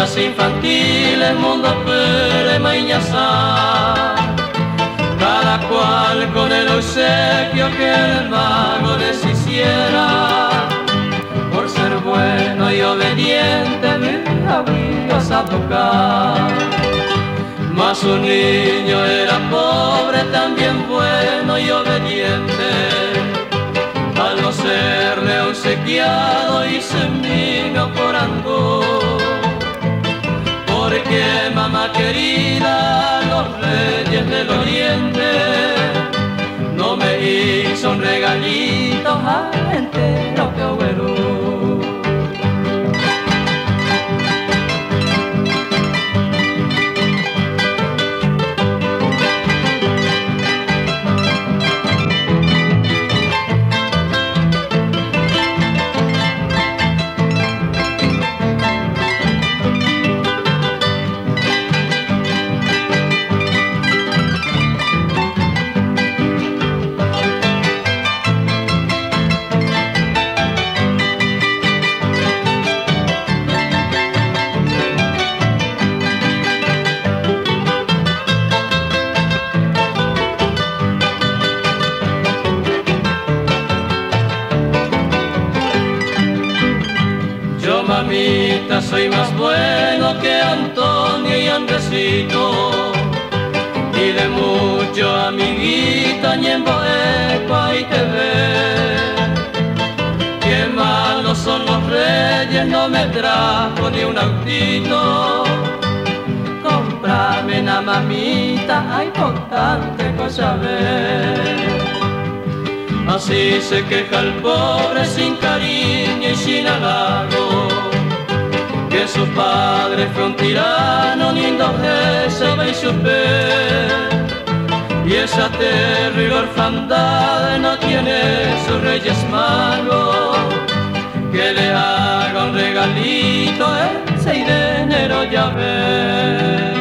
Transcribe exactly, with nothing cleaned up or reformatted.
Cosas infantiles, mundo pere mañasa, cada cual con el obsequio que el mago les hiciera. Por ser bueno y obediente me habías a tocar. Mas un niño era pobre, también bueno y obediente. Al no serle obsequiado hice mío por andor. Porque mamá querida, los reyes del oriente no me hizo un regalito a entero que abuelo. Mamita, soy más bueno que Antonio y Andresito, y de mucho amiguita ñembo epa y te ve. Qué malos son los reyes, no me trajo ni un autito. Comprame una mamita, hay por tanta cosa ver. Así se queja el pobre sin cariño y sin halago, que su padre fue un tirano, lindo se ve y supe. Y esa terrible orfandad no tiene sus reyes magos, que le haga un regalito el seis de enero ya ve.